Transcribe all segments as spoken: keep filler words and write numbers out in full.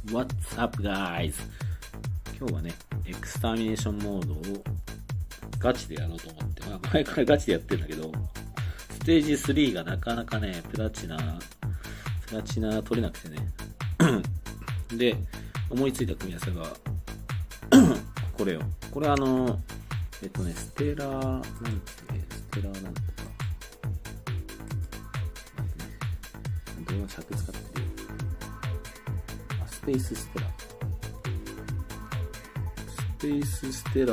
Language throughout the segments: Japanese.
What's up, guys? 今日はね、エクスターミネーションモードをガチでやろうと思って、まあ、前からガチでやってるんだけど、ステージスリーがなかなかね、プラチナ、プラチナ取れなくてね。で、思いついた組み合わせが、これよ。これあの、えっとね、ステラ、なんて、ステラなんとか。電話尺使ってる。スペースステラ。スペースステラ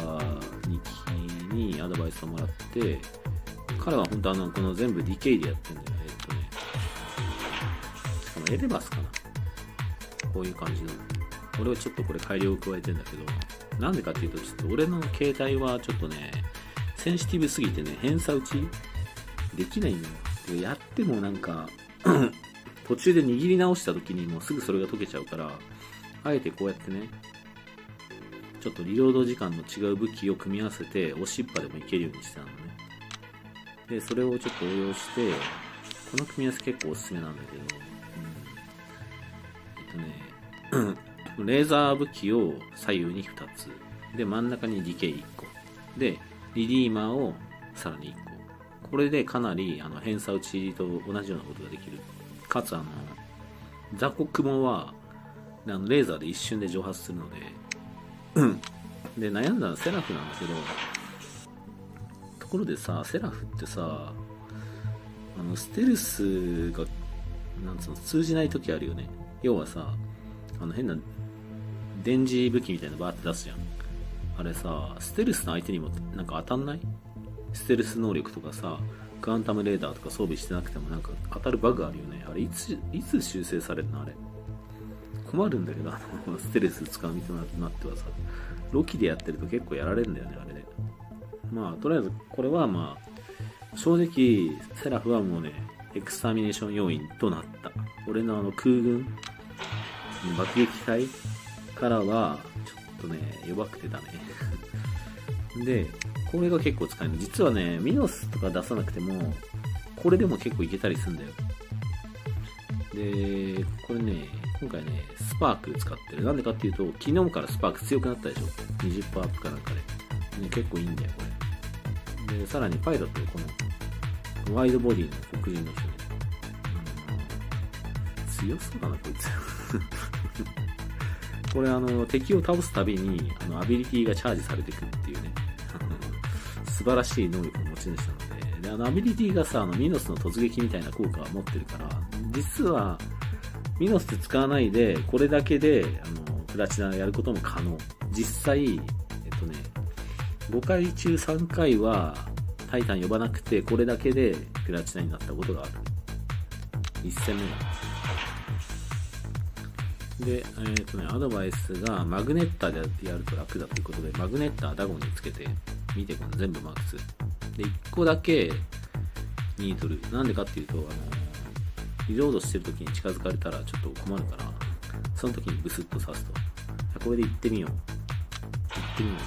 ににアドバイスをもらって、彼は本当あの、この全部ディケイでやってるんだよね。えっとね、しかもエレバスかな。こういう感じの。俺はちょっとこれ改良を加えてんだけど、なんでかっていうと、ちょっと俺の携帯はちょっとね、センシティブすぎてね、偏差打ちできないんだよ。やってもなんか、途中で握り直した時にもうすぐそれが解けちゃうから、あえてこうやってね、ちょっとリロード時間の違う武器を組み合わせて押しっぱでもいけるようにしてたのね。でそれをちょっと応用して、この組み合わせ結構おすすめなんだけど、うん、えっとねレーザー武器を左右にふたつで、真ん中にディケイいっこで、リディーマーをさらにいっこ。これでかなりあの偏差打ちと同じようなことができる。かつあの雑魚雲はあのレーザーで一瞬で蒸発するのでで悩んだのはセラフなんだけど、ところでさ、セラフってさ、あのステルスがなんつうの通じない時あるよね。要はさ、あの変な電磁武器みたいなのバーって出すじゃん。あれさ、ステルスの相手にもなんか当たんない？ステルス能力とかさ、クアンタムレーダーとか装備してなくてもなんか当たるバグあるよね。あれいついつ修正されるの？あれ困るんだけど、あのステルス使う身となってはさ、ロキでやってると結構やられるんだよね、あれで。まあとりあえずこれはまあ正直セラフはもうね、エクスターミネーション要員となった。俺のあの空軍爆撃隊からはちょっとね弱くてダメで、これが結構使えるの。実はね、ミノスとか出さなくてもこれでも結構いけたりするんだよ。でこれね、今回ねスパーク使ってる。なんでかっていうと、昨日からスパーク強くなったでしょ。 にじゅっパーセント アップかなんかで、ね、結構いいんだよこれで。さらにパイロットでこのワイドボディの黒人の人ね、強そうだなこいつこれあの敵を倒すたびにあのアビリティがチャージされていくっていうね素晴らしい能力の持ち主なので、であのアビリティがさ、あのミノスの突撃みたいな効果を持ってるから、実はミノスって使わないでこれだけであのプラチナやることも可能。実際えっとねごかい中さんかいはタイタン呼ばなくてこれだけでプラチナになったことがある。いっ戦目だ。で、えーとね、アドバイスがマグネッターでやると楽だということで、マグネッターダゴにつけて見て、この全部マークツーでいっこだけニードル。なんでかっていうと、あのリロードしてる時に近づかれたらちょっと困るから、その時にブスッと刺すと。これで行ってみよう行ってみよう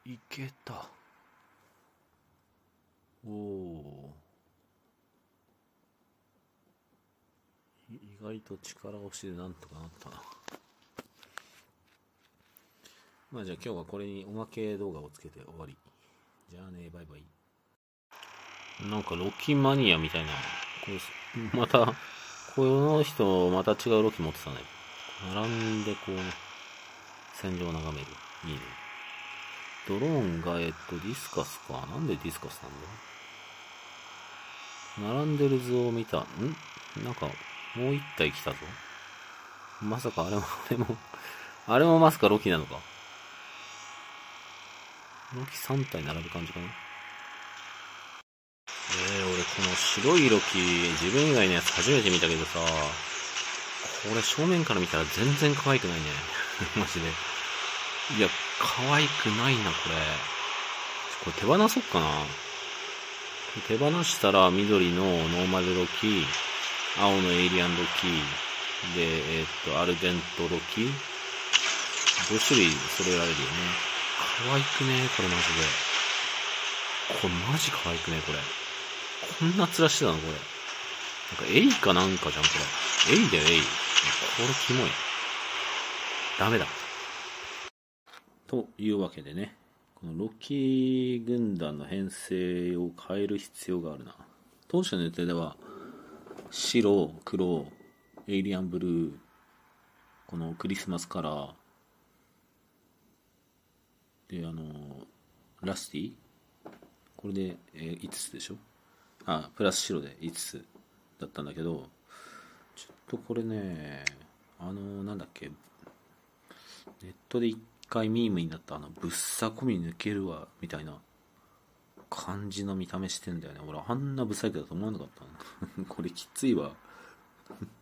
いけた。おお。意外と力押しでなんとかなったな。まあじゃあ今日はこれにおまけ動画をつけて終わり。じゃあね、バイバイ。なんかロキマニアみたいな。これまた、この人また違うロキ持ってたね。並んでこうね、戦場を眺める。いいね。ドローンがえっとディスカスか。なんでディスカスなんだ。並んでる図を見た。んなんかもう一体来たぞ。まさかあれも、あれも、あれもまさかロキなのか。ロキさん体並ぶ感じかな。えー、俺この白いロキ、自分以外のやつ初めて見たけどさ、これ正面から見たら全然可愛くないね。マジで。いや、可愛くないな、これ。これ手放そっかな。手放したら緑のノーマルロキ、青のエイリアンロキ、で、えー、っと、アルデントロキ、ご種類揃えられるよね。可愛くねこれマジで。これマジ可愛くねこれ。こんな面してたのこれ。なんかエイかなんかじゃんこれ。エイだよエイ。これキモい。ダメだ。というわけでね、このロキ軍団の編成を変える必要があるな。当初の予定では白、黒、エイリアンブルー、このクリスマスカラーで、あのラスティこれで、えー、いつつでしょ。あ、プラス白でいつつだったんだけど、ちょっとこれね、あのなんだっけ、ネットで一回ミームになったあのぶっさこみ抜けるわみたいな感じの見た目してんだよね。俺あんなブサイクだと思わなかったなこれきついわ